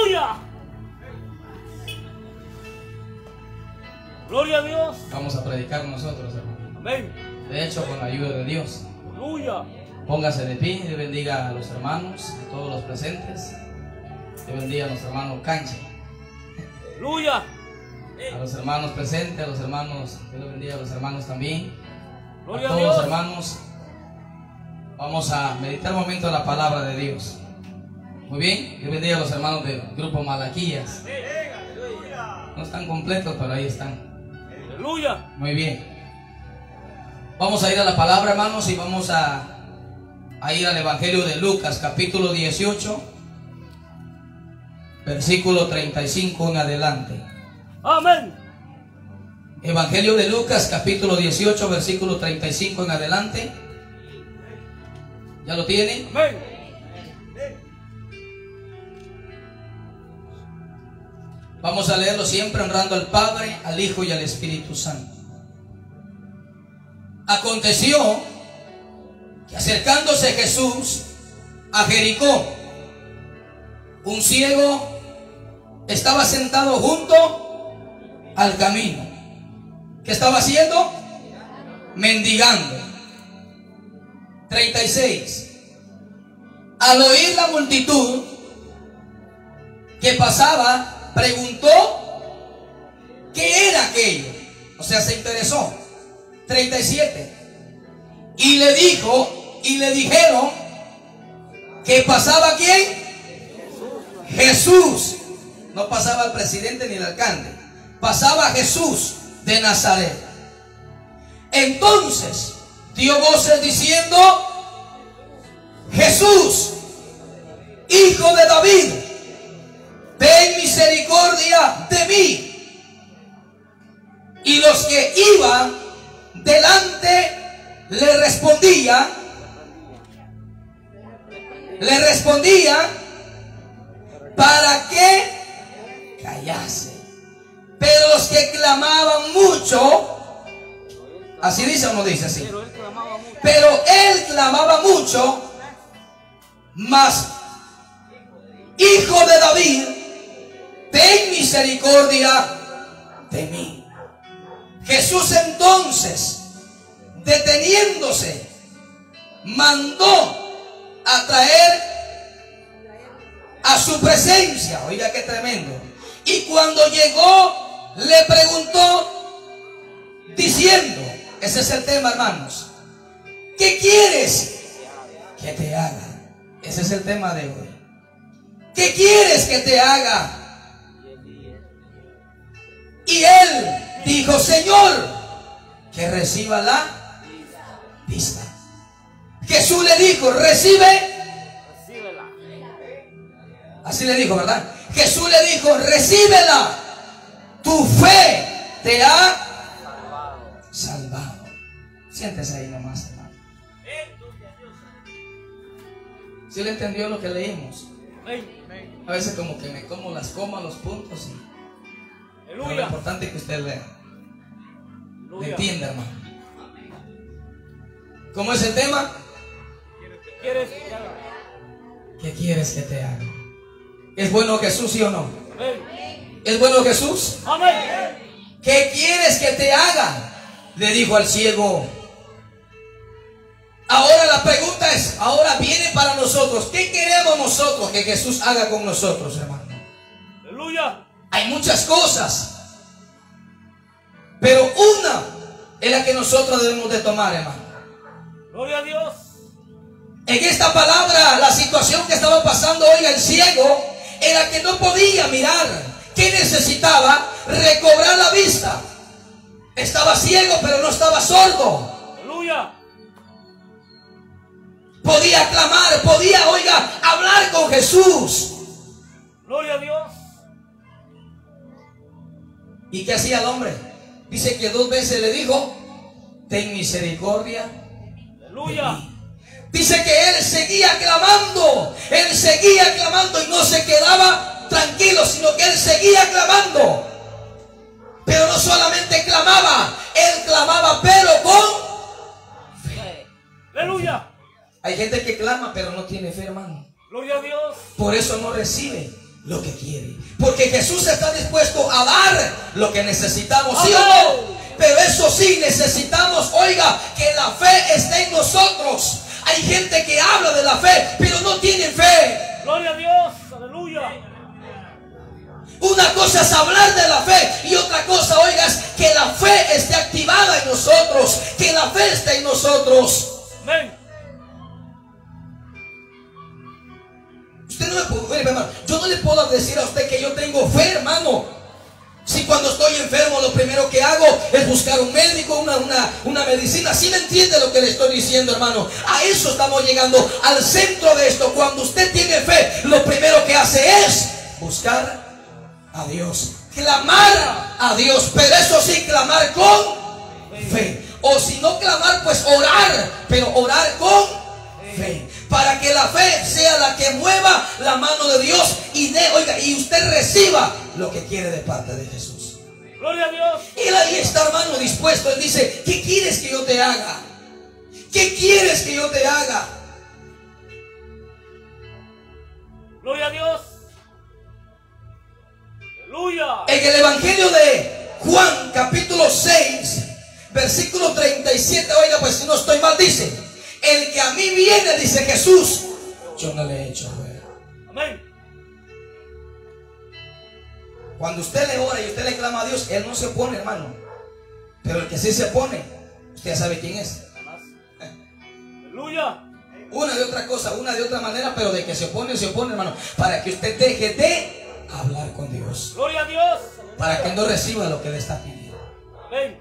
Aleluya. Gloria a Dios. Vamos a predicar nosotros, hermano. Amén. De hecho, con la ayuda de Dios. Aleluya. Póngase de pie. Dios bendiga a los hermanos, a todos los presentes. Dios bendiga a nuestro hermano Canche. Aleluya. A los hermanos presentes, a los hermanos, Dios bendiga a los hermanos también. Gloria A a todos los Dios. hermanos. Vamos a meditar un momento la palabra de Dios. Muy bien. Dios bendiga a los hermanos del grupo Malaquías. No están completos, pero ahí están. Aleluya. Muy bien. Vamos a ir a la palabra, hermanos, y vamos a ir al Evangelio de Lucas, capítulo 18, versículo 35 en adelante. Amén. Evangelio de Lucas, capítulo 18, versículo 35 en adelante. ¿Ya lo tienen? Amén. Vamos a leerlo siempre honrando al Padre, al Hijo y al Espíritu Santo. Aconteció que acercándose Jesús a Jericó, un ciego estaba sentado junto al camino. ¿Qué estaba haciendo? Mendigando. 36. Al oír la multitud que pasaba, preguntó qué era aquello. O sea, se interesó. 37. Y le dijeron que pasaba ¿quién? Jesús. No pasaba el presidente ni el alcalde. Pasaba Jesús de Nazaret. Entonces dio voces diciendo: Jesús, Hijo de David, ten misericordia de mí. Y los que iban delante le respondían para que callase. Pero los que clamaban mucho, así dice o no dice así, pero él clamaba mucho, mas Hijo de David, ten misericordia de mí. Jesús entonces, deteniéndose, mandó a traer a su presencia. Oiga qué tremendo. Y cuando llegó, le preguntó diciendo, ese es el tema, hermanos, ¿qué quieres que te haga? Ese es el tema de hoy. ¿Qué quieres que te haga? Y él dijo: Señor, que reciba la vista. Jesús le dijo: recíbela. Así le dijo, ¿verdad? Jesús le dijo: recíbela, tu fe te ha salvado. Siéntese ahí nomás, hermano. ¿Sí le entendió lo que leímos? A veces como que me como las comas, los puntos, pero lo importante es que usted lea. ¿Me entiende, hermano? ¿Cómo es el tema? ¿Qué quieres que te haga? ¿Es bueno Jesús, sí o no? ¿Es bueno Jesús? Amén. ¿Qué quieres que te haga? Le dijo al ciego. Ahora la pregunta es, ahora viene para nosotros. ¿Qué queremos nosotros que Jesús haga con nosotros, hermano? Aleluya. Hay muchas cosas, pero una es la que nosotros debemos de tomar, hermano. Gloria a Dios. En esta palabra, la situación que estaba pasando hoy el ciego era que no podía mirar. ¿Qué necesitaba? Recobrar la vista. Estaba ciego, pero no estaba sordo. Aleluya. Podía clamar, podía, oiga, hablar con Jesús. Gloria a Dios. ¿Y qué hacía el hombre? Dice que 2 veces le dijo: ten misericordia. Aleluya. Dice que él seguía clamando y no se quedaba tranquilo, sino que él seguía clamando. Pero no solamente clamaba, él clamaba pero con fe. Aleluya. Hay gente que clama pero no tiene fe, hermano. Gloria a Dios. Por eso no recibe. lo que quiere. Porque Jesús está dispuesto a dar lo que necesitamos, ¿sí o no? Pero eso sí, necesitamos, oiga, que la fe esté en nosotros. Hay gente que habla de la fe, pero no tiene fe. Gloria a Dios. Aleluya. Una cosa es hablar de la fe y otra cosa, oiga, es que la fe esté activada en nosotros, que la fe esté en nosotros. Amén. Usted no me puede, hermano, yo no le puedo decir a usted que yo tengo fe, hermano. Si cuando estoy enfermo lo primero que hago es buscar un médico, una medicina. ¿Sí me entiende lo que le estoy diciendo, hermano? A eso estamos llegando, al centro de esto. Cuando usted tiene fe, lo primero que hace es buscar a Dios, clamar a Dios, pero eso sí, clamar con fe. O si no clamar, pues orar, pero orar con fe, para que la fe sea la que mueva la mano de Dios y usted reciba lo que quiere de parte de Jesús. Gloria a Dios. Y él ahí está, hermano, dispuesto. Él dice: ¿qué quieres que yo te haga? ¿Qué quieres que yo te haga? Gloria a Dios. Aleluya. En el Evangelio de Juan, capítulo 6, versículo 37, oiga, pues si no estoy mal, dice: el que a mí viene, dice Jesús, yo no le he hecho fuera. Amén. Cuando usted le ora y usted le clama a Dios, Él no se opone, hermano. Pero el que sí se opone, usted ya sabe quién es. Aleluya. Una de otra cosa, una de otra manera, pero de que se opone, hermano. Para que usted deje de hablar con Dios. Gloria a Dios. Para que no reciba lo que le está pidiendo. Amén.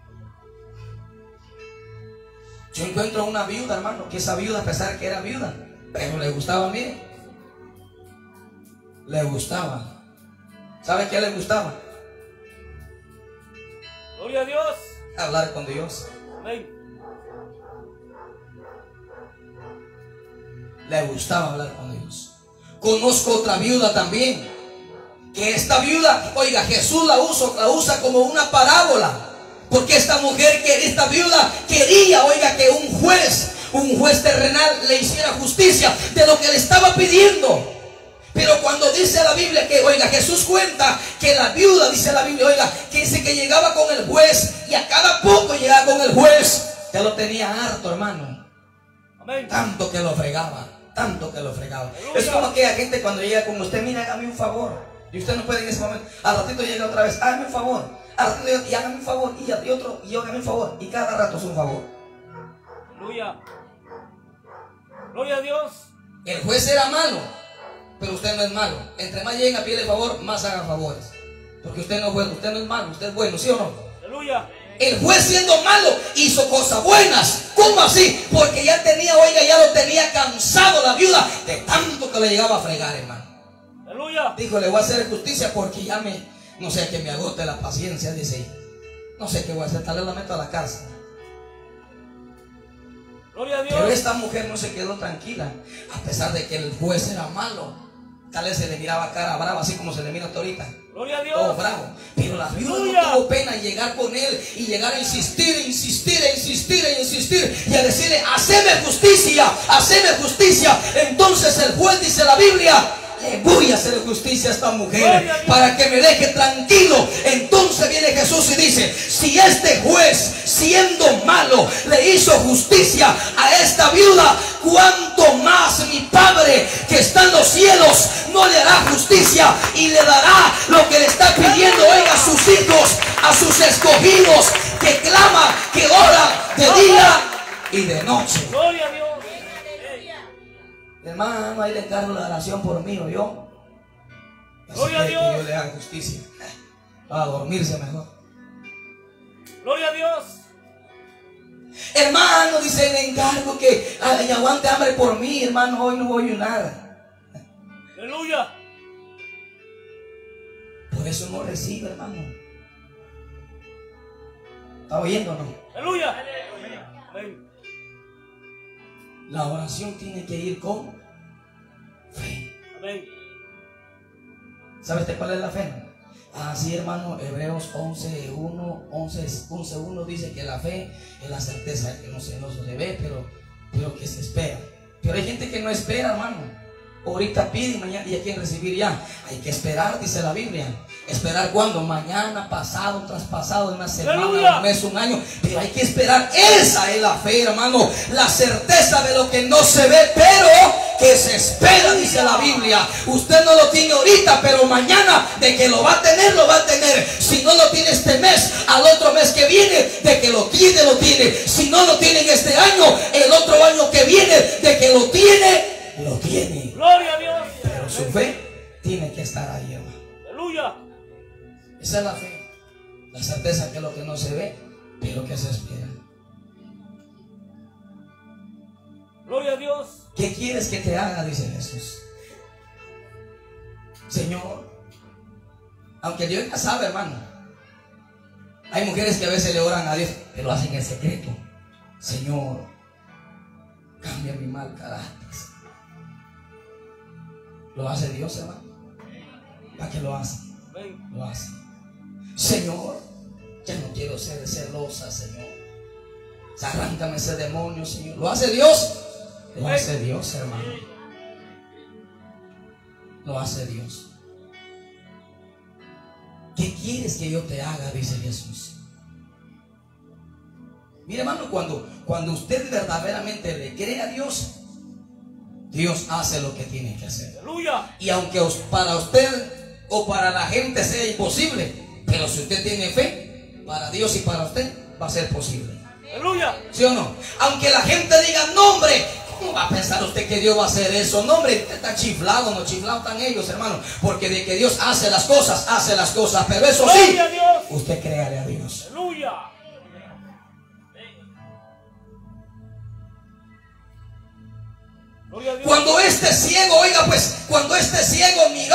Yo encuentro una viuda, hermano, que esa viuda, a pesar de que era viuda, pero le gustaba a mí. Le gustaba. ¿Sabe qué le gustaba? Gloria a Dios. Hablar con Dios. Amén. Le gustaba hablar con Dios. Conozco otra viuda también, que esta viuda, oiga, Jesús la usa como una parábola. Porque esta viuda quería, oiga, que un juez terrenal le hiciera justicia de lo que le estaba pidiendo. Pero cuando dice la Biblia que, oiga, Jesús cuenta que la viuda, dice la Biblia, oiga, que dice que llegaba con el juez y a cada poco llegaba con el juez. Ya lo tenía harto, hermano. Amén. Tanto que lo fregaba, tanto que lo fregaba. Es como aquella gente cuando llega con usted: mira, hágame un favor. Y usted no puede en ese momento. Al ratito llega otra vez: hágame un favor. Al ratito y hágame un favor. Y otro, y hágame un favor. Y cada rato es un favor. Aleluya. Gloria a Dios. El juez era malo, pero usted no es malo. Entre más lleguen a pedirle favor, más hagan favores. Porque usted no es bueno, usted no es malo, usted es bueno, ¿sí o no? Aleluya. El juez, siendo malo, hizo cosas buenas. ¿Cómo así? Porque ya lo tenía cansado la viuda de tanto que le llegaba a fregar, hermano. Aleluya. Dijo: le voy a hacer justicia porque ya no sé, que me agote la paciencia, dice. No sé qué voy a hacer, tal vez la meto a la cárcel. Gloria a Dios. Pero esta mujer no se quedó tranquila, a pesar de que el juez era malo. Tal vez se le miraba cara brava, así como se le mira ahorita. Gloria a Todo Dios. bravo. Pero la viuda Aleluya. no tuvo pena en llegar con él y llegar a insistir y a decirle: haceme justicia, haceme justicia. Entonces el juez, dice la Biblia, le voy a hacer justicia a esta mujer para que me deje tranquilo. Entonces viene Jesús y dice: si este juez, siendo malo, le hizo justicia a esta viuda, cuánto más mi Padre que está en los cielos no le hará justicia y le dará lo que le está pidiendo, oiga, a sus hijos, a sus escogidos, que clama, que ora de día y de noche. Gloria a Dios. Hermano, ahí le encargo la oración por mí, o yo. Gloria a Que Dios. Dios le haga justicia. Para dormirse mejor. Gloria a Dios. Hermano, dice: le encargo que aguante hambre por mí, hermano. Hoy no voy a ayunar. Aleluya. Por eso no recibe, hermano. ¿Está oyendo o no? Aleluya. Amén. La oración tiene que ir con fe. Amén. ¿Sabe usted cuál es la fe? Así, hermano, Hebreos 11:1 dice que la fe es la certeza que no se ve, pero que se espera. Pero hay gente que no espera, hermano. Ahorita pide y mañana ya quieren recibir ya. Hay que esperar, dice la Biblia. ¿Esperar cuándo? Mañana, pasado, traspasado, una semana, un mes, un año. Pero hay que esperar. Esa es la fe, hermano. La certeza de lo que no se ve, pero que se espera, dice la Biblia. Usted no lo tiene ahorita, pero mañana de que lo va a tener, lo va a tener. Si no lo tiene este mes, al otro mes que viene, de que lo tiene, lo tiene. Si no lo tiene en este año, el otro año que viene, de que lo tiene, lo tiene. Gloria a Dios. Pero su fe tiene que estar ahí, hermano. Aleluya. Esa es la fe. La certeza que es lo que no se ve, pero que se espera. Gloria a Dios. ¿Qué quieres que te haga? Dice Jesús. Señor, aunque Dios ya sabe, hermano. Hay mujeres que a veces le oran a Dios, pero lo hacen en secreto. Señor, cambia mi mal carácter. Lo hace Dios, hermano. ¿Para qué lo hace? Lo hace. Señor, ya no quiero ser celosa, Señor. Arráncame ese demonio, Señor. ¿Lo hace Dios? Lo hace Dios, hermano. Lo hace Dios. ¿Qué quieres que yo te haga? Dice Jesús. Mire, hermano, cuando usted verdaderamente le cree a Dios, Dios hace lo que tiene que hacer. Aleluya. Y aunque para usted o para la gente sea imposible, pero si usted tiene fe, para Dios y para usted va a ser posible. Aleluya. ¿Sí o no? Aunque la gente diga, no, hombre, ¿cómo va a pensar usted que Dios va a hacer eso? No, hombre, está chiflado, no chiflado están ellos, hermano. Porque de que Dios hace las cosas. Pero eso sí, usted créale a Dios. Aleluya. Cuando este ciego, oiga pues, cuando este ciego miró,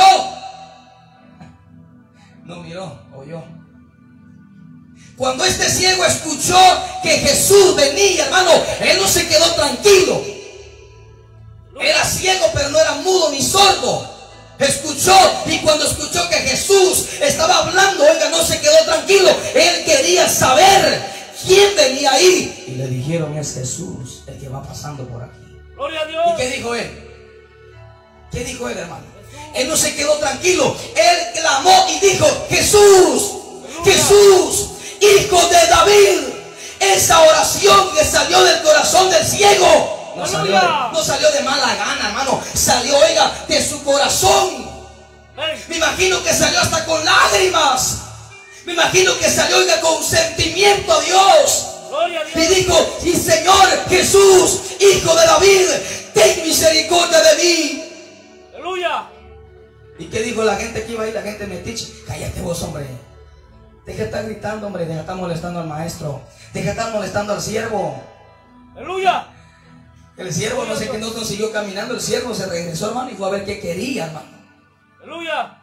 no miró, oyó. Cuando este ciego escuchó que Jesús venía, hermano, él no se quedó tranquilo. Era ciego, pero no era mudo ni sordo. Escuchó, y cuando escuchó que Jesús estaba hablando, oiga, no se quedó tranquilo. Él quería saber quién venía ahí. Y le dijeron, es Jesús el que va pasando por aquí. Gloria a Dios. ¿Y qué dijo él? ¿Qué dijo él, hermano? Él no se quedó tranquilo. Él clamó y dijo, Jesús, Jesús, Hijo de David. Esa oración que salió del corazón del ciego no salió de mala gana, hermano. Salió, oiga, de su corazón. Me imagino que salió hasta con lágrimas. Me imagino que salió, oiga, con sentimiento a Dios. Y dijo, y Señor Jesús, Hijo de David, ten misericordia de mí. Aleluya. ¿Y qué dijo la gente que iba ahí? La gente metiche. Cállate vos, hombre. Deja de estar gritando, hombre. Deja de estar molestando al maestro. Deja de estar molestando al siervo. Aleluya. El siervo no sé qué no consiguió caminando. El siervo se regresó, hermano, y fue a ver qué quería, hermano. Aleluya.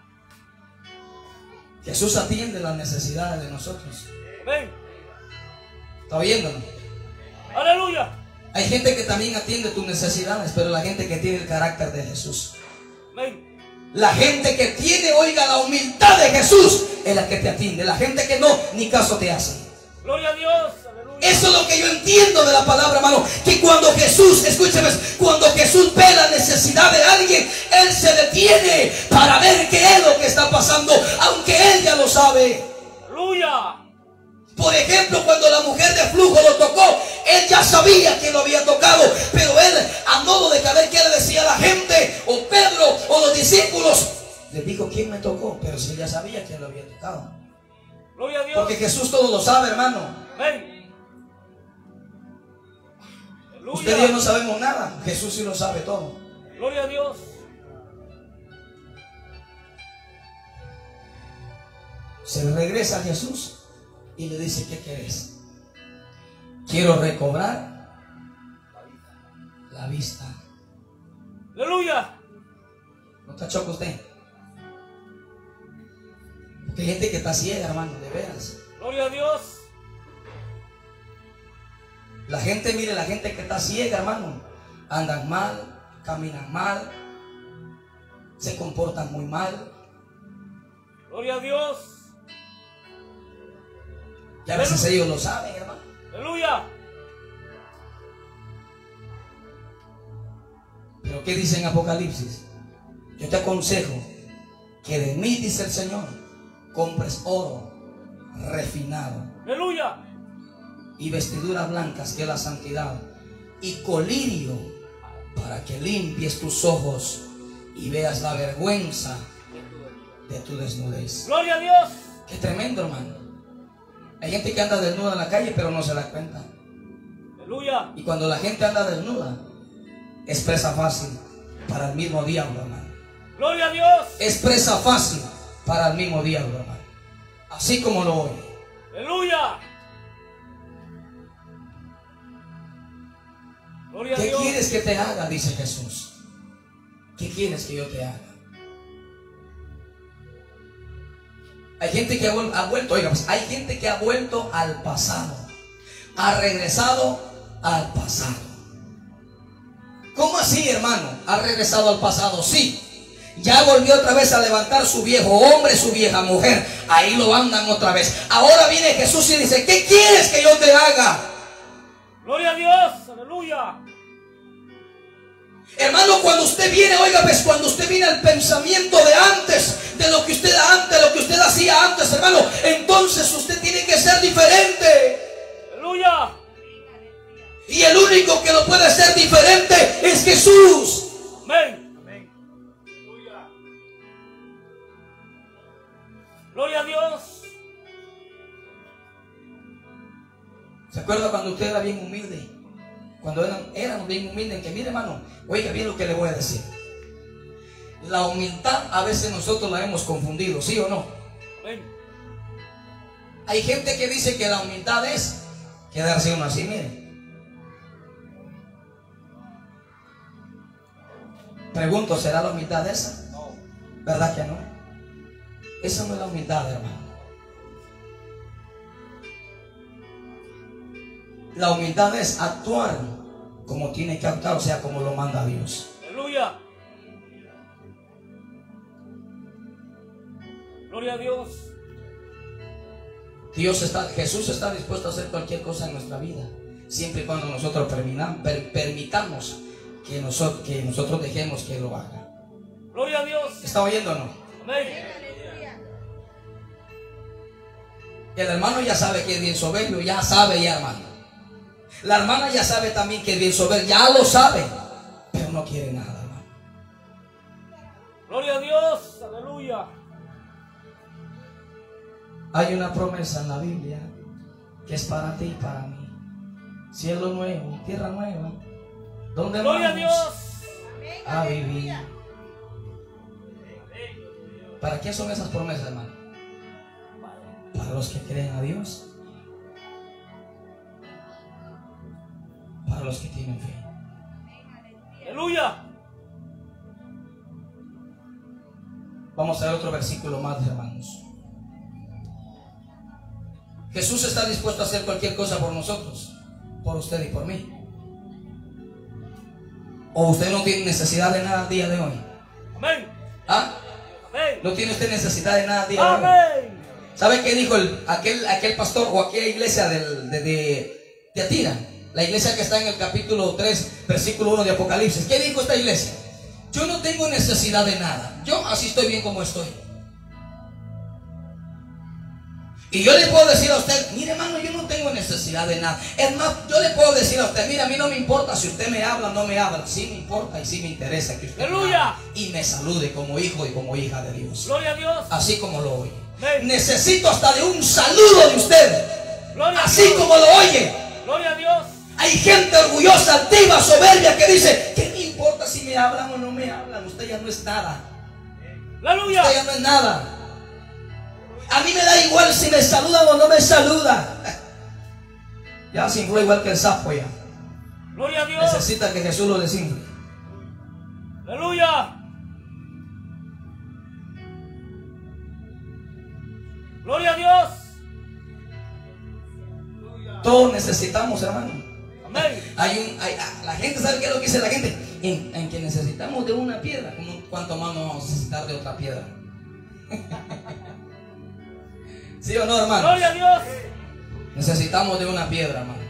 Jesús atiende las necesidades de nosotros. Amén. ¿Está oyéndolo? Aleluya. Hay gente que también atiende tus necesidades, pero la gente que tiene el carácter de Jesús. Amén. La gente que tiene, oiga, la humildad de Jesús es la que te atiende. La gente que no, ni caso te hace. Gloria a Dios. Aleluya. Eso es lo que yo entiendo de la palabra, hermano. Que cuando Jesús, escúcheme, cuando Jesús ve la necesidad de alguien, Él se detiene para ver qué es lo que está pasando, aunque Él ya lo sabe. Aleluya. Por ejemplo, cuando la mujer de flujo lo tocó, él ya sabía que lo había tocado, pero él, a modo de saber qué le decía a la gente, o Pedro, o los discípulos, le dijo, ¿quién me tocó? Pero si él ya sabía quién lo había tocado. Gloria a Dios. Porque Jesús todo lo sabe, hermano. Amén. Aleluya. Usted y yo no sabemos nada, Jesús sí lo sabe todo. Gloria a Dios. Se regresa a Jesús y le dice, ¿qué quieres? Quiero recobrar la vista. Aleluya. ¿No está choco usted? Porque hay gente que está ciega, hermano, de veras. Gloria a Dios. La gente, mire, la gente que está ciega, hermano, andan mal, caminan mal, se comportan muy mal. Gloria a Dios. Y a veces ellos lo saben, hermano. Aleluya. Pero ¿qué dice en Apocalipsis? te aconsejo que de mí, dice el Señor, compres oro refinado Aleluya. y vestiduras blancas, que es la santidad, y colirio, para que limpies tus ojos y veas la vergüenza de tu desnudez. Gloria a Dios. Qué tremendo, hermano. Hay gente que anda desnuda en la calle pero no se da cuenta. Aleluya. Y cuando la gente anda desnuda, es presa fácil para el mismo diablo, hermano. Gloria a Dios. Es presa fácil para el mismo diablo, hermano. Así como lo oye. Aleluya. Gloria a ¿Qué Dios. quieres que te haga? Dice Jesús. ¿Qué quieres que yo te haga? Hay gente que ha vuelto, oiga, pues, hay gente que ha vuelto al pasado, ha regresado al pasado. ¿Cómo así, hermano? Ha regresado al pasado, sí. Ya volvió otra vez a levantar su viejo hombre, su vieja mujer. Ahí lo andan otra vez. Ahora viene Jesús y dice, ¿qué quieres que yo te haga? Gloria a Dios. Aleluya. Hermano, cuando usted viene, oiga, pues cuando usted viene al pensamiento de antes, de lo que usted hacía antes, hermano, entonces usted tiene que ser diferente. Aleluya. Y el único que lo puede ser diferente es Jesús. Amén. Amén. Aleluya. Gloria a Dios. ¿Se acuerda cuando usted era bien humilde? Cuando éramos bien humildes, que mire, hermano, oiga bien lo que le voy a decir. La humildad a veces nosotros la hemos confundido, ¿sí o no? Amén. Hay gente que dice que la humildad es quedarse uno así, mire. Pregunto, ¿será la humildad esa? No. ¿Verdad que no? Esa no es la humildad, hermano. La humildad es actuar como tiene que actuar, o sea, como lo manda Dios. Aleluya. Gloria a Dios. Jesús está dispuesto a hacer cualquier cosa en nuestra vida, siempre y cuando nosotros permitamos que nosotros dejemos que lo haga. Gloria a Dios. ¿Está oyendo o no? Amén. El hermano ya sabe que es bien soberbio, ya sabe ya, hermano. La hermana ya sabe también que es bien soberbio, ya lo sabe, pero no quiere nada, hermano. Gloria a Dios. Aleluya. Hay una promesa en la Biblia que es para ti y para mí. Cielo nuevo, tierra nueva, donde Gloria a vamos Dios. a vivir. ¿Para qué son esas promesas, hermano? Para los que creen a Dios, para los que tienen fe. Aleluya. Vamos a ver otro versículo más, hermanos. Jesús está dispuesto a hacer cualquier cosa por nosotros, por usted y por mí. ¿O usted no tiene necesidad de nada el día de hoy? Amén. ¿Ah? Amén. ¿No tiene usted necesidad de nada el día de hoy? Amén. ¿Sabe qué dijo aquel pastor o aquella iglesia de Tiatira? La iglesia que está en el capítulo 3, versículo 1 de Apocalipsis. ¿Qué dijo esta iglesia? Yo no tengo necesidad de nada. Yo así estoy bien como estoy. Y yo le puedo decir a usted, mire, hermano, yo no tengo necesidad de nada. Es más, yo le puedo decir a usted, mire, a mí no me importa si usted me habla o no me habla. Sí me importa y sí me interesa que usted me hable y me salude como hijo y como hija de Dios. Gloria a Dios. Así como lo oye. Amén. Necesito hasta de un saludo de usted. Gloria a Así Dios. como lo oye. Gloria a Dios. Hay gente orgullosa, altiva, soberbia que dice, ¿qué me importa si me hablan o no me hablan? Usted ya no es nada. Aleluya. Usted ya no es nada. A mí me da igual si me saludan o no me saludan. Ya se infló igual que el sapo ya. Gloria a Dios. Necesita que Jesús lo desinfle. Aleluya. Gloria a Dios. Todos necesitamos, hermano. Amén. La gente sabe qué es lo que dice la gente. En que necesitamos de una piedra. ¿Cuánto más nos vamos a necesitar de otra piedra? ¿Sí o no, hermano? Gloria a Dios. Necesitamos de una piedra, hermano.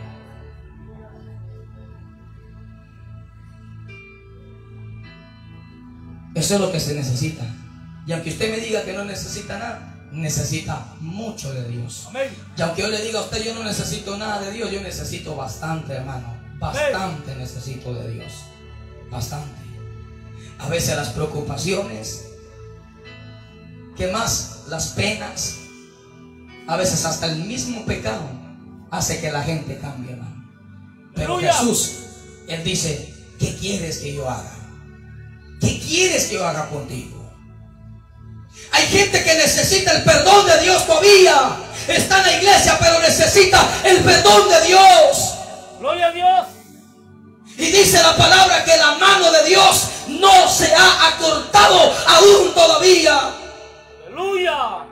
Eso es lo que se necesita. Y aunque usted me diga que no necesita nada, necesita mucho de Dios. Amén. Y aunque yo le diga a usted yo no necesito nada de Dios, yo necesito bastante, hermano. Bastante necesito de Dios. Bastante. A veces las preocupaciones, que más las penas, a veces hasta el mismo pecado hace que la gente cambie, hermano. Pero ¡Aleluya! Jesús, Él dice, ¿qué quieres que yo haga? ¿Qué quieres que yo haga contigo? Hay gente que necesita el perdón de Dios todavía. Está en la iglesia, pero necesita el perdón de Dios. Gloria a Dios. Y dice la palabra que la mano de Dios no se ha acortado aún todavía. Aleluya.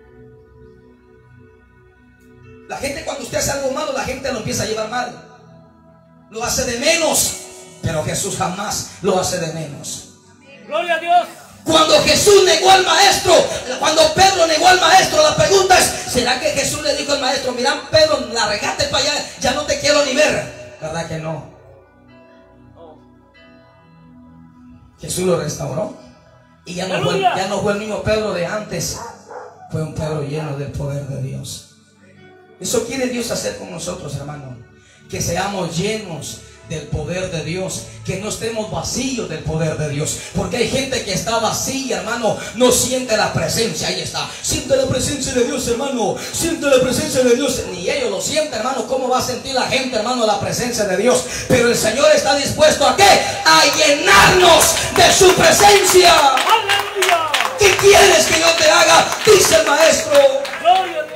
La gente, cuando usted hace algo malo, la gente lo empieza a llevar mal. Lo hace de menos. Pero Jesús jamás lo hace de menos. Gloria a Dios. Cuando Jesús negó al maestro, cuando Pedro negó al maestro, la pregunta es, ¿será que Jesús le dijo al maestro, mira Pedro, la regaste para allá, ya no te quiero ni ver? ¿Verdad que no? Jesús lo restauró. Y ya no fue el mismo Pedro de antes. Fue un Pedro lleno del poder de Dios. Eso quiere Dios hacer con nosotros, hermano. Que seamos llenos del poder de Dios, que no estemos vacíos del poder de Dios, porque hay gente que está vacía, hermano, no siente la presencia. Ahí está, siente la presencia de Dios, hermano, siente la presencia de Dios. Ni ellos lo sienten, hermano. ¿Cómo va a sentir la gente, hermano, la presencia de Dios? Pero el Señor está dispuesto ¿a qué? A llenarnos de su presencia. Aleluya. ¿Qué quieres que yo te haga? Dice el maestro. Gloria a Dios.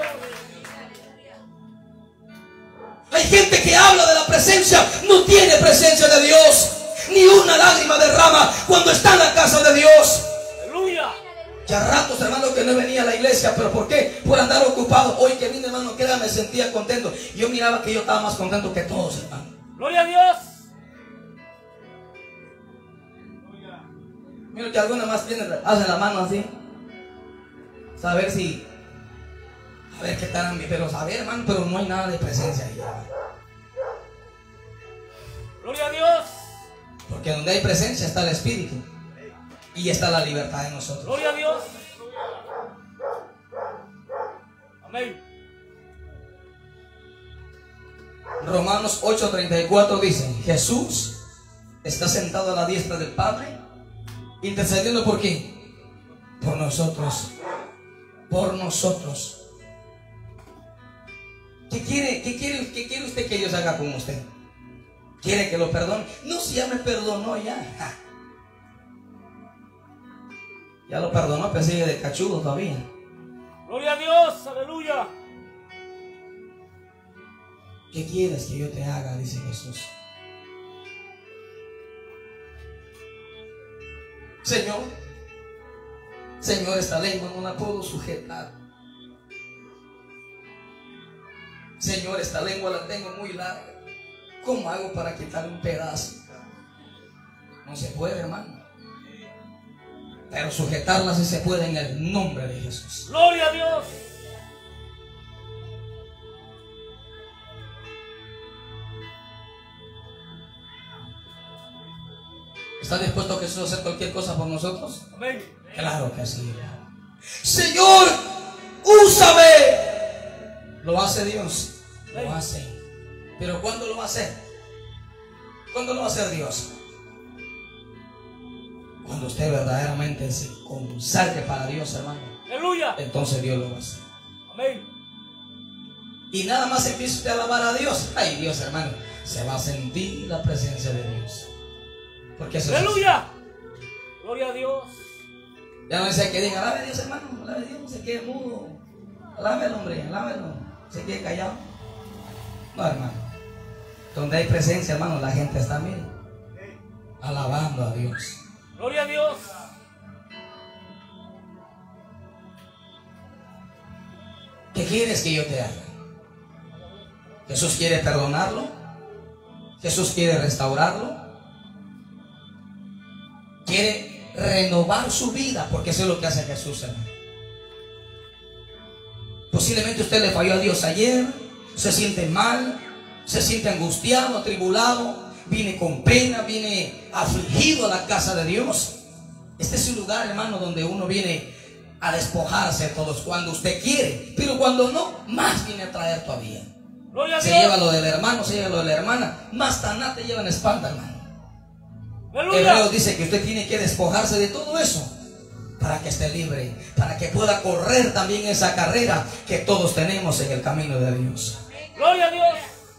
Hay gente que habla de la presencia, no tiene presencia de Dios. Ni una lágrima derrama cuando está en la casa de Dios. Aleluya. Ya ratos, hermano, que no venía a la iglesia. ¿Pero por qué? Por andar ocupado. Hoy que vine, hermano, que me sentía contento. Yo miraba que yo estaba más contento que todos, hermano. Gloria a Dios. Mira que algunos más vienen, hacen la mano así. A ver si... A ver qué tal, pero saber, hermano, pero no hay nada de presencia ahí, hermano. Gloria a Dios. Porque donde hay presencia está el Espíritu. Y está la libertad en nosotros. Gloria a Dios. Amén. Romanos 8:34 dice, Jesús está sentado a la diestra del Padre, intercediendo ¿por qué? Por nosotros. Por nosotros. ¿Qué quiere usted que Dios haga con usted? ¿Quiere que lo perdone? No, si ya me perdonó ya. Ya lo perdonó, pero sigue de cachudo todavía. Gloria a Dios. Aleluya. ¿Qué quieres que yo te haga? Dice Jesús. Señor, esta lengua no la puedo sujetar. Señor, esta lengua la tengo muy larga. ¿Cómo hago para quitar un pedazo? No se puede, hermano. Pero sujetarla sí se puede en el nombre de Jesús. Gloria a Dios. ¿Está dispuesto Jesús a hacer cualquier cosa por nosotros? Amén. Claro que sí. Señor, úsame. Lo hace Dios. Lo hace. Pero ¿cuándo lo va a hacer? ¿Cuándo lo va a hacer Dios? Cuando usted verdaderamente se consagre para Dios, hermano. Aleluya. Entonces Dios lo va a hacer. Amén. Y nada más empieza usted a alabar a Dios. Ay, Dios, hermano, se va a sentir la presencia de Dios. Porque eso Aleluya. Gloria a Dios. ya no dice que diga, alabe a Dios, hermano, alabe a Dios, no se quede mudo. Alábelo, hombre, alábelo. Se quede callado. No, hermano. Donde hay presencia, hermano, la gente está, mire, alabando a Dios. Gloria a Dios. ¿Qué quieres que yo te haga? Jesús quiere perdonarlo. Jesús quiere restaurarlo. Quiere renovar su vida, porque eso es lo que hace Jesús, hermano. Posiblemente usted le falló a Dios ayer, se siente mal, se siente angustiado, atribulado, viene con pena, viene afligido a la casa de Dios. Este es un lugar, hermano, donde uno viene a despojarse de todos cuando usted quiere, pero cuando no, más viene a traer todavía. Gloria a Se Dios. lleva lo del hermano, se lleva lo de la hermana, más taná te lleva en la espalda, hermano. Aleluya. Hebreos dice que usted tiene que despojarse de todo eso para que esté libre, para que pueda correr también esa carrera que todos tenemos en el camino de Dios. Gloria a Dios.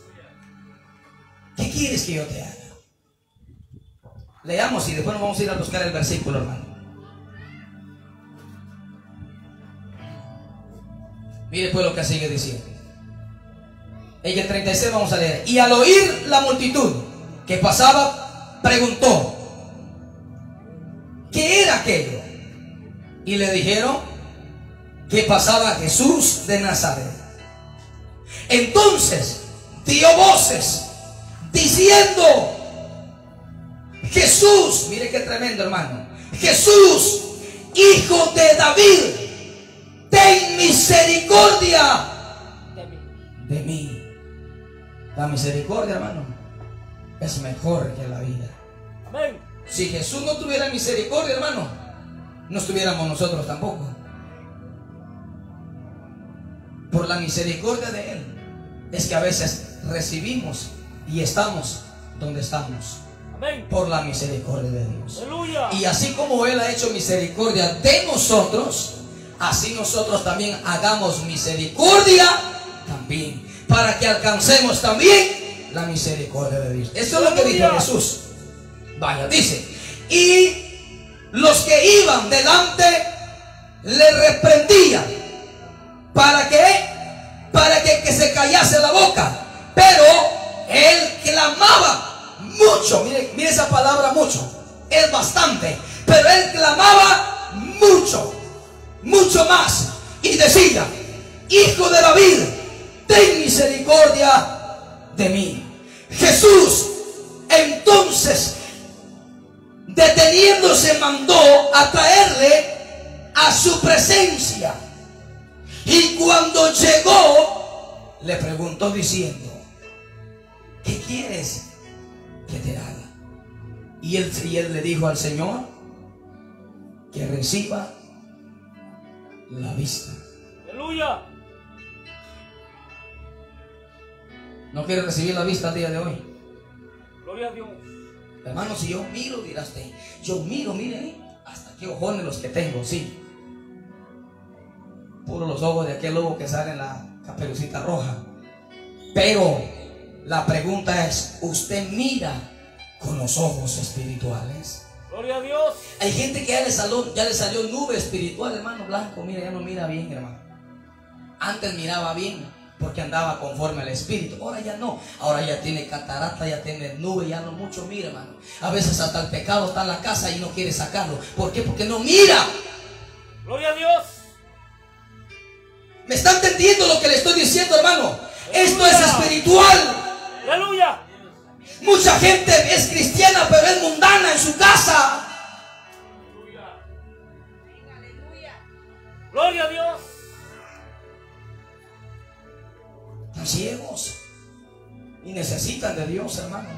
¿Qué quieres que yo te haga? Leamos y después nos vamos a ir a buscar el versículo, hermano. Mire pues lo que sigue diciendo. En el 36 vamos a leer. Y al oír la multitud que pasaba, preguntó: ¿qué era aquello? Y le dijeron que pasaba Jesús de Nazaret. Entonces dio voces diciendo: Jesús, mire qué tremendo, hermano, Jesús, hijo de David, ten misericordia de mí. La misericordia, hermano, es mejor que la vida. Amén. Si Jesús no tuviera misericordia, hermano, no estuviéramos nosotros tampoco. Por la misericordia de Él es que a veces recibimos y estamos donde estamos. Amén. Por la misericordia de Dios. Aleluya. Y así como Él ha hecho misericordia de nosotros, así nosotros también hagamos misericordia también, para que alcancemos también la misericordia de Dios. Eso es lo que dijo Jesús. Vaya, dice: y los que iban delante le reprendían para que se callase la boca, pero él clamaba mucho. Mire esa palabra mucho, es bastante, pero él clamaba mucho más, y decía: Hijo de David, ten misericordia de mí. Jesús entonces, deteniéndose, mandó a traerle a su presencia, y cuando llegó le preguntó diciendo: ¿qué quieres que te haga? Y él le dijo al Señor que reciba la vista. Aleluya. ¿No quiere recibir la vista el día de hoy? Gloria a Dios. Hermano, si yo miro, dirás usted, yo miro, mire, hasta qué ojones los que tengo, sí. Puro los ojos de aquel lobo que sale en la caperucita roja. Pero la pregunta es: ¿usted mira con los ojos espirituales? Gloria a Dios. Hay gente que ya le salió nube espiritual, hermano, blanco. Mira, ya no mira bien, hermano. Antes miraba bien porque andaba conforme al espíritu. Ahora ya no. Ahora ya tiene catarata, ya tiene nube, ya no mucho mira, hermano. A veces hasta el pecado está en la casa y no quiere sacarlo. ¿Por qué? Porque no mira. Gloria a Dios. ¿Me está entendiendo lo que le estoy diciendo, hermano? Esto es espiritual. Aleluya. Mucha gente es cristiana, pero es mundana en su casa. Gloria a Dios. Están ciegos y necesitan de Dios, hermano.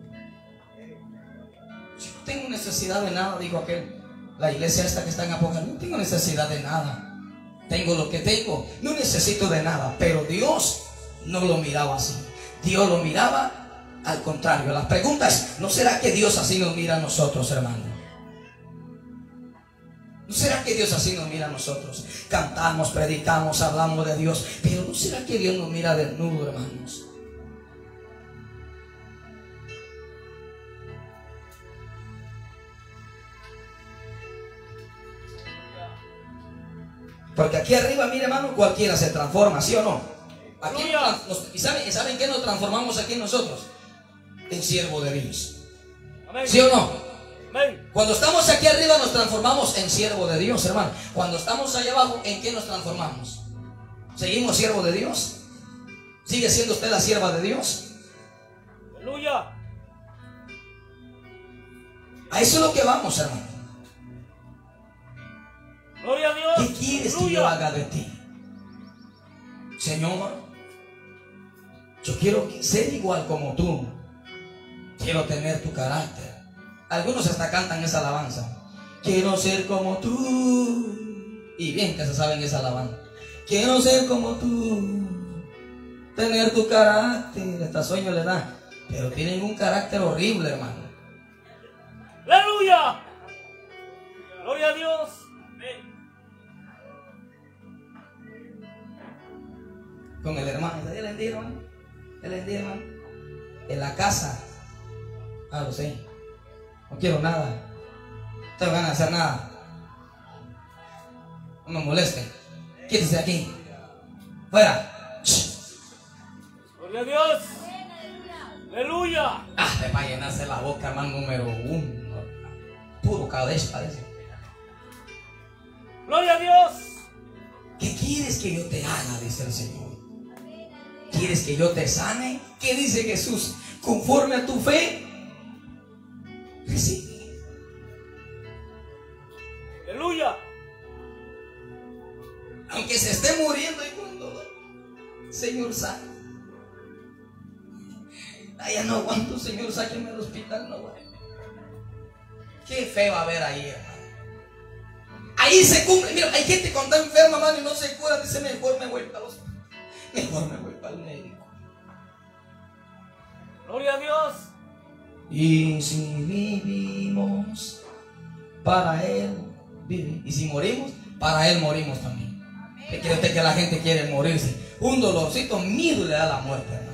Si no tengo necesidad de nada, dijo aquel, la iglesia esta que está en Apocalipsis, no tengo necesidad de nada. Tengo lo que tengo, no necesito de nada. Pero Dios no lo miraba así. Dios lo miraba al contrario. La pregunta es: ¿no será que Dios así nos mira a nosotros, hermano? ¿No será que Dios así nos mira a nosotros? Cantamos, predicamos, hablamos de Dios, pero ¿no será que Dios nos mira desnudo, hermanos? Porque aquí arriba, mire, hermano, cualquiera se transforma, ¿sí o no? Aquí ¿y saben qué nos transformamos aquí nosotros? En siervo de Dios. Amén. ¿Sí o no? Amén. Cuando estamos aquí arriba nos transformamos en siervo de Dios, hermano. Cuando estamos allá abajo, ¿en qué nos transformamos? ¿Seguimos siervo de Dios? ¿Sigue siendo usted la sierva de Dios? Aleluya. A eso es lo que vamos, hermano. Gloria a Dios. ¿Qué quieres que yo haga de ti? Señor, yo quiero ser igual como tú. Quiero tener tu carácter. Algunos hasta cantan esa alabanza. Quiero ser como tú. Y bien que se saben esa alabanza. Quiero ser como tú. Tener tu carácter. Hasta sueño le da. Pero tienen un carácter horrible, hermano. Aleluya. Gloria a Dios. Con el hermano. Él es hermano. Él es hermano. En la casa. Ah, lo sé. No quiero nada. No tengo ganas de hacer nada. No me molesten. Quítese de aquí. Fuera. Gloria a Dios. Aleluya. Ah, le va a llenarse la boca, hermano, número 1. Puro cabeza parece. Gloria a Dios. ¿Qué quieres que yo te haga? Dice el Señor. ¿Quieres que yo te sane? ¿Qué dice Jesús? Conforme a tu fe, recibe. Aleluya. Aunque se esté muriendo y con dolor, Señor, sana. Ay, ya no aguanto, Señor, sáqueme del hospital, no aguanto. Qué fe va a haber ahí, hermano. Ahí se cumple. Mira, hay gente cuando está enferma, hermano, y no se cura, dice, mejor me voy para el hospital. Mejor me voy para el médico. Gloria a Dios. Y si vivimos, para Él vivimos. Y si morimos, para Él morimos también. ¿Qué quiere usted que la gente quiere morirse? Un dolorcito miedo le da la muerte, hermano.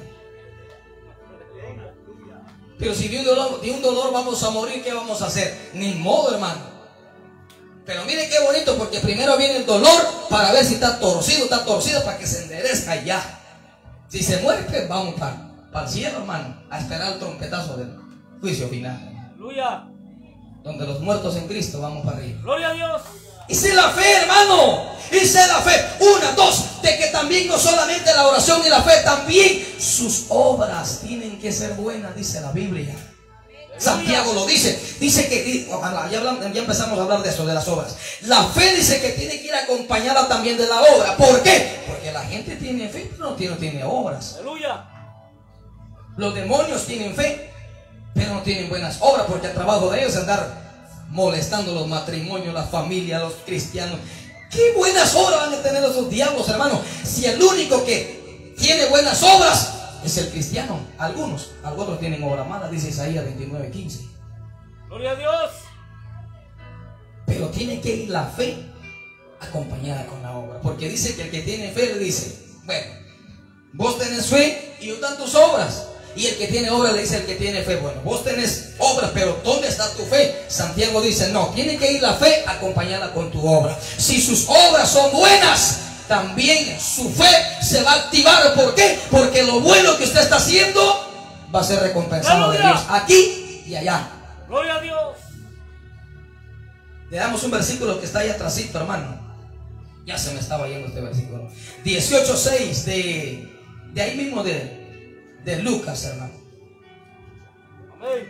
Pero si de un dolor vamos a morir, ¿qué vamos a hacer? Ni modo, hermano. Pero mire qué bonito, porque primero viene el dolor para ver si está torcido, para que se enderezca ya. Si se muere, pues vamos para el cielo, hermano, a esperar el trompetazo del juicio final. Aleluya. Donde los muertos en Cristo vamos para arriba. Gloria a Dios. Esa es la fe, hermano. Esa es la fe. 1, 2, de que también no solamente la oración y la fe, también sus obras tienen que ser buenas, dice la Biblia. Santiago lo dice. Dice que, ya empezamos a hablar de eso, de las obras. La fe dice que tiene que ir acompañada también de la obra. ¿Por qué? Porque la gente tiene fe, pero no tiene obras. Aleluya. Los demonios tienen fe, pero no tienen buenas obras, porque el trabajo de ellos es andar molestando los matrimonios, las familias, los cristianos. ¿Qué buenas obras van a tener esos diablos, hermano? Si el único que tiene buenas obras es el cristiano. Algunos tienen obras malas, dice Isaías 29:15. Gloria a Dios. Pero tiene que ir la fe acompañada con la obra, porque dice que el que tiene fe le dice, bueno, vos tenés fe y yo dan tus obras. Y el que tiene obra le dice al que tiene fe, bueno, vos tenés obras, pero ¿dónde está tu fe? Santiago dice, no, tiene que ir la fe acompañada con tu obra. Si sus obras son buenas, también su fe se va a activar. ¿Por qué? Porque lo bueno que usted está haciendo va a ser recompensado de Dios, aquí y allá. Gloria a Dios. Le damos un versículo que está ahí atrásito, hermano. Ya se me estaba yendo este versículo. 18:6 de ahí mismo de Lucas, hermano. Amén.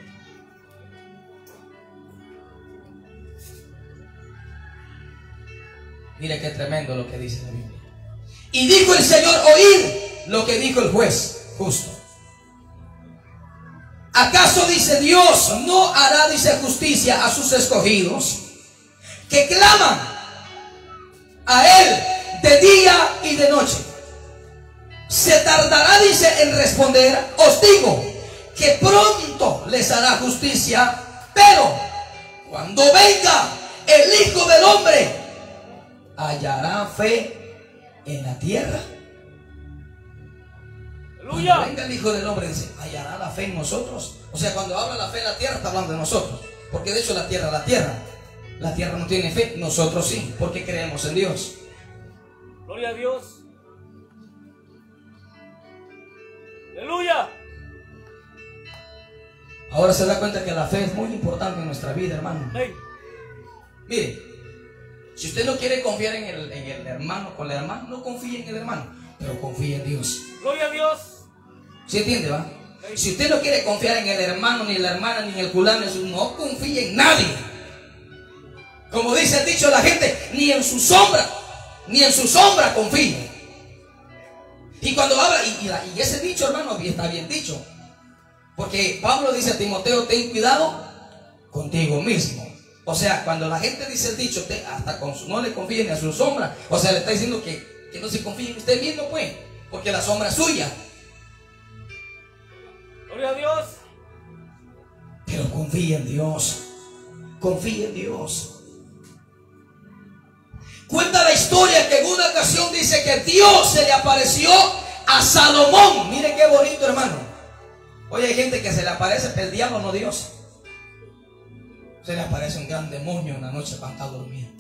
Mire qué tremendo lo que dice la Biblia. Y dijo el Señor, oíd lo que dijo el juez justo. ¿Acaso, dice Dios, no hará, dice, justicia a sus escogidos que claman a Él de día y de noche? Se tardará, dice, en responder. Os digo que pronto les hará justicia, pero cuando venga el Hijo del Hombre, ¿hallará fe en la tierra? Aleluya. Cuando venga el Hijo del Hombre, dice, ¿hallará la fe en nosotros? O sea, cuando habla la fe en la tierra, está hablando de nosotros. Porque de hecho la tierra no tiene fe. Nosotros sí, porque creemos en Dios. Gloria a Dios. Aleluya. Ahora se da cuenta que la fe es muy importante en nuestra vida, hermano. Amén. Mire, si usted no quiere confiar en el hermano, con el hermano, no confíe en el hermano, pero confíe en Dios. Gloria a Dios. ¿Sí entiende, va? Si usted no quiere confiar en el hermano, ni en la hermana, ni en el culano, no confíe en nadie. Como dice el dicho la gente, ni en su sombra confíe. Y cuando habla, y ese dicho, hermano, está bien dicho. Porque Pablo dice a Timoteo, ten cuidado contigo mismo. O sea, cuando la gente dice el dicho, hasta no le confíen ni a su sombra, o sea, le está diciendo que no se confíe en usted mismo, pues, porque la sombra es suya. Gloria a Dios. Pero confía en Dios. Confía en Dios. Cuenta la historia que en una ocasión dice que Dios se le apareció a Salomón. Mire qué bonito, hermano. Hoy hay gente que se le aparece, pero el diablo, no Dios. Se le aparece un gran demonio en la noche cuando está durmiendo.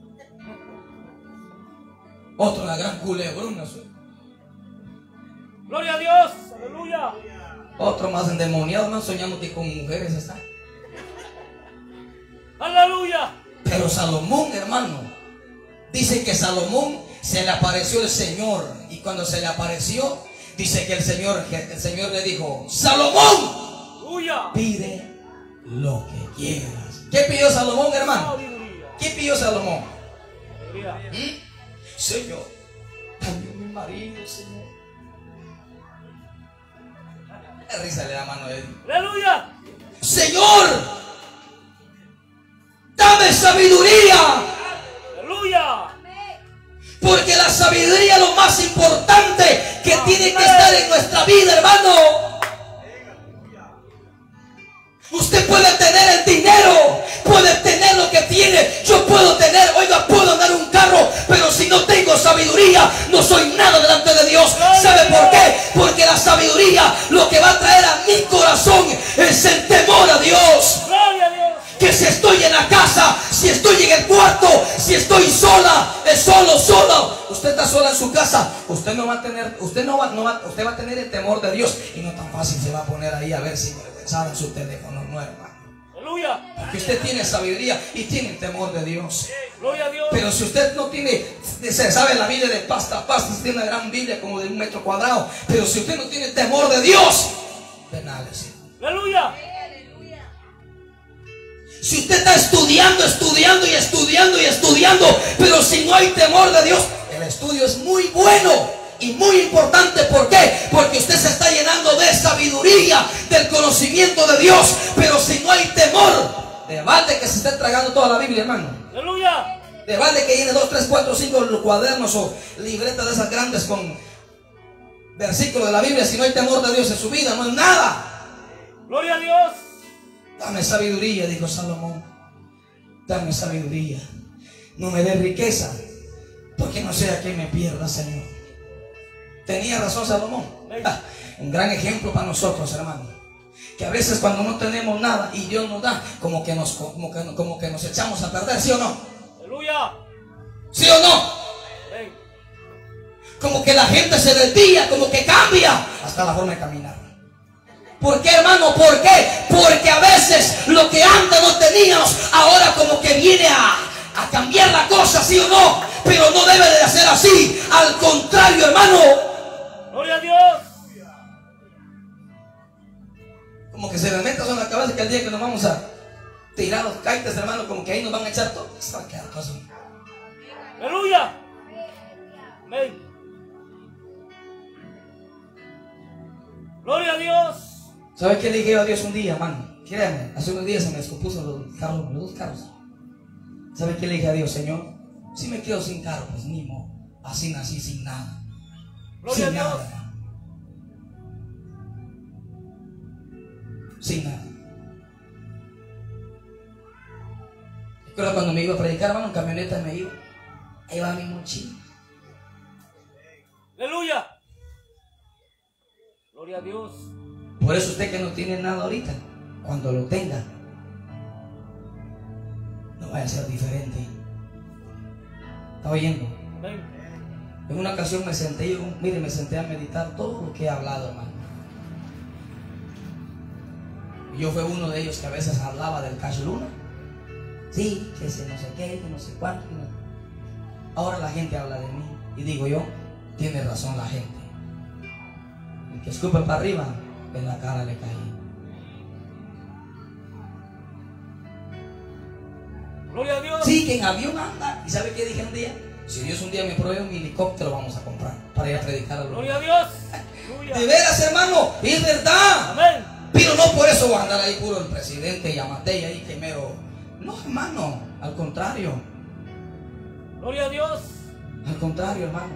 Otro, una gran culebrona. Gloria a Dios. Aleluya. Otro más endemoniado, más soñando que con mujeres está. Aleluya. Pero Salomón, hermano, dice que Salomón se le apareció el Señor. Y cuando se le apareció, dice que el Señor le dijo: Salomón, Aleluya. pide lo que quieras. ¿Qué pidió Salomón, hermano? ¿Qué pidió Salomón? Señor, dame mi marido, Señor. La risa le da mano a él. Aleluya. Señor, dame sabiduría. Aleluya. Porque la sabiduría es lo más importante que tiene que estar en nuestra vida, hermano. Usted puede tener el dinero, puede tener lo que tiene. Yo puedo tener, oiga, puedo andar un carro, pero si no tengo sabiduría, no soy nada delante de Dios. ¿Sabe por qué? Porque la sabiduría lo que va a traer a mi corazón es el temor a Dios. Gloria a Dios. Que si estoy en la casa, si estoy en el cuarto, si estoy sola, solo. Usted está sola en su casa, usted va a tener el temor de Dios. Y no tan fácil se va a poner ahí a ver si saben su teléfono, no, hermano. Aleluya. Porque usted tiene sabiduría y tiene el temor de Dios. Gloria a Dios. Pero si usted no tiene, se sabe la Biblia de pasta a pasta, tiene una gran Biblia como de 1 metro cuadrado, pero si usted no tiene el temor de Dios, de nada le sirve. Aleluya. Si usted está estudiando, pero si no hay temor de Dios, el estudio es muy bueno y muy importante. ¿Por qué? Porque usted se está llenando de sabiduría, del conocimiento de Dios. Pero si no hay temor, de balde que se esté tragando toda la Biblia, hermano. Aleluya. De balde que llene 2, 3, 4, 5 cuadernos o libretas de esas grandes con versículos de la Biblia. Si no hay temor de Dios en su vida, no es nada. Gloria a Dios. Dame sabiduría, dijo Salomón. Dame sabiduría. No me dé riqueza, porque no sea que me pierda, Señor. Tenía razón Salomón. Un gran ejemplo para nosotros, hermano. Que a veces cuando no tenemos nada y Dios nos da, como que nos echamos a perder, ¿sí o no? Aleluya. ¿Sí o no? Como que la gente se desvía, como que cambia hasta la forma de caminar. ¿Por qué, hermano? ¿Por qué? Porque a veces lo que antes no teníamos, ahora como que viene a cambiar la cosa, ¿sí o no? Pero no debe de ser así. Al contrario, hermano. Gloria a Dios. Como que se me meta en la cabeza que el día que nos vamos a tirar los caites, hermano, como que ahí nos van a echar todo. Se va a quedar cosa. Aleluya. Amén. Gloria a Dios. ¿Sabe qué le dije yo a Dios un día, hermano? Créame, hace unos días se me descompuso los dos carros. ¿Sabe qué le dije a Dios, Señor? Si me quedo sin carro, pues ni modo. Así nací sin nada. Gloria Sin a Dios. nada, hermano. Sin nada. Recuerdo cuando me iba a predicar, hermano, en camioneta me iba. Ahí va mi mochila. Aleluya. Gloria a Dios. Por eso usted que no tiene nada ahorita, cuando lo tenga, no vaya a ser diferente. ¿Está oyendo? Amén. En una ocasión me senté a meditar todo lo que he hablado, hermano. Yo fui uno de ellos que a veces hablaba del Cash Luna. Sí, que se no sé qué, que no sé cuánto. Ahora la gente habla de mí. Y digo yo, tiene razón la gente. El que escupe para arriba, en la cara le caí. Gloria a Dios. Sí, que en avión anda. ¿Y sabe qué dije un día? Si Dios un día me provee un helicóptero, vamos a comprar para ir a predicar a los Gloria a Dios. Aleluya. De veras, hermano, es verdad. Amén. Pero no por eso voy a andar ahí puro el presidente y Amatei ahí que mero No, hermano, al contrario. Gloria a Dios. Al contrario, hermano.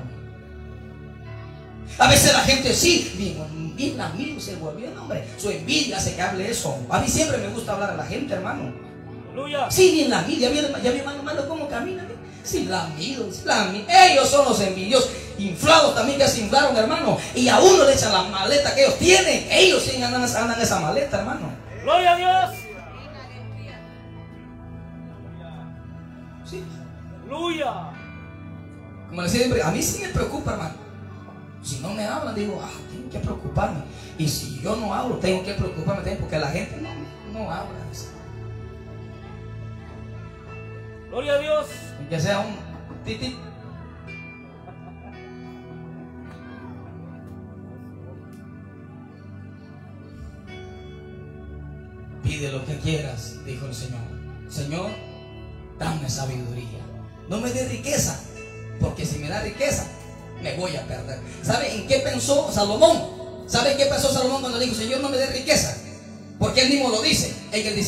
A veces la gente sí, bien amigo se volvió, hombre. Su envidia hace que hable eso. A mí siempre me gusta hablar a la gente, hermano. Aleluya. Sí, bien la envidia. Ya vi hermano cómo camina. Sí, la envidia. Ellos son los envidiosos. Inflados también, que se inflaron, hermano. Y a uno le echan la maleta que ellos tienen. Ellos sí andan esa maleta, hermano. Gloria a Dios. Sí. Aleluya. Como les decía, a mí sí me preocupa, hermano. Si no me hablan, digo, tengo que preocuparme. Y si yo no hablo, tengo que preocuparme también, porque la gente no habla. Gloria a Dios. Y que sea un titi. Pide lo que quieras, dijo el Señor. Señor, dame sabiduría. No me dé riqueza, porque si me da riqueza, me voy a perder. ¿Sabe en qué pensó Salomón? ¿Sabe en qué pensó Salomón cuando dijo, Señor, no me dé riqueza? Porque él mismo lo dice en el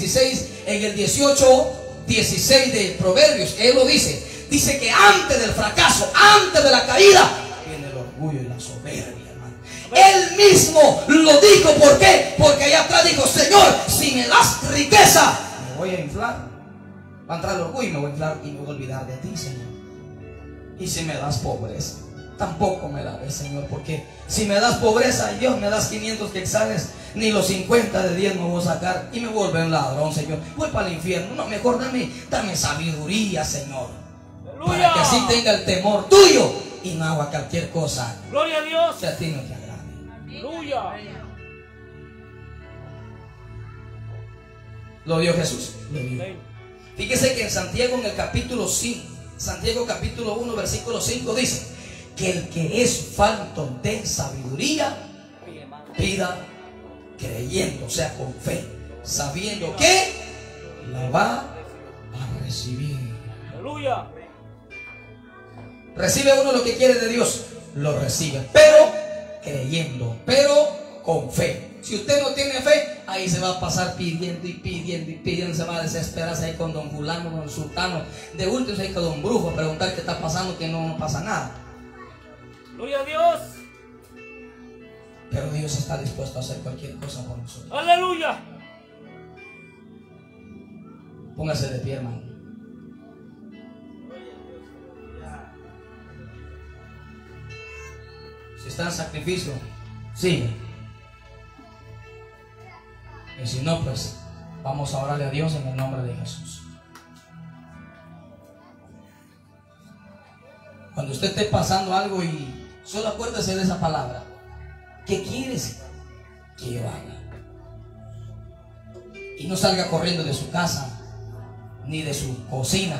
16 de Proverbios. Él lo dice. Dice que antes del fracaso, antes de la caída, viene el orgullo y la soberbia, hermano. Él mismo lo dijo. ¿Por qué? Porque allá atrás dijo, Señor, si me das riqueza, me voy a inflar. Va a entrar el orgullo y me voy a inflar y me voy a olvidar de ti, Señor. Y si me das pobreza, tampoco me la des, Señor, porque si me das pobreza, Dios, me das 500 quetzales, ni los 50 de 10 me voy a sacar y me vuelve un ladrón, Señor. Voy para el infierno. No, mejor dame sabiduría, Señor. Aleluya. Para que así tenga el temor tuyo y no haga cualquier cosa Gloria a Dios. que a ti no te agrade. Aleluya. Lo vio Jesús. Lo vio. Amén. Fíjese que en Santiago, en el capítulo 5, Santiago capítulo 1, versículo 5 dice que el que es falto de sabiduría pida creyendo, o sea, con fe, sabiendo que la va a recibir. Aleluya. Recibe uno lo que quiere de Dios, lo recibe, pero creyendo, pero con fe. Si usted no tiene fe, ahí se va a pasar pidiendo y pidiendo y pidiendo, se va a desesperarse ahí con don fulano, con sultano, de último se va con don brujo a preguntar qué está pasando, que no pasa nada. Gloria a Dios. Pero Dios está dispuesto a hacer cualquier cosa por nosotros. Aleluya. Póngase de pie, hermano. Si está en sacrificio, sigue. Y si no, pues vamos a orarle a Dios en el nombre de Jesús. Cuando usted esté pasando algo y solo acuérdese de esa palabra. ¿Qué quieres que yo haga? Y no salga corriendo de su casa ni de su cocina.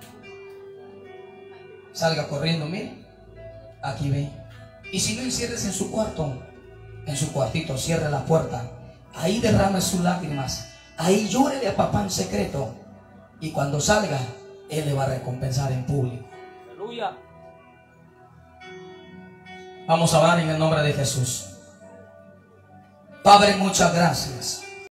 Salga corriendo, mire, aquí ve. Y si no, enciérrese en su cuarto, en su cuartito, cierre la puerta. Ahí derrame sus lágrimas. Ahí llórele a papá en secreto. Y cuando salga, Él le va a recompensar en público. Aleluya. Vamos a orar en el nombre de Jesús. Padre, muchas gracias.